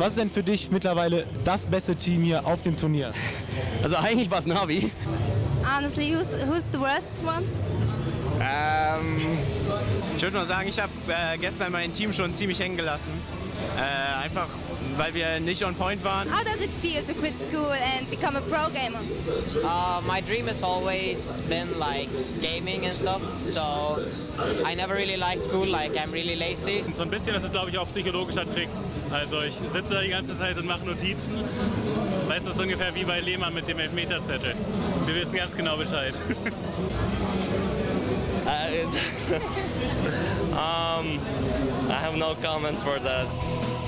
Was ist denn für dich mittlerweile das beste Team hier auf dem Turnier? Also eigentlich war es Navi. Honestly, who's the worst one? Ich würde mal sagen, ich habe gestern mein Team schon ziemlich hängen gelassen. Einfach, weil wir nicht on point waren. How does it feel to quit school and become a pro gamer? My dream has always been like gaming and stuff, so I never really liked school, like I'm really lazy. So ein bisschen, das ist glaube ich auch psychologischer Trick. Also ich sitze da die ganze Zeit und mache Notizen. Weißt du, das ist ungefähr wie bei Lehmann mit dem Elfmeterzettel. Wir wissen ganz genau Bescheid. I have no comments for that.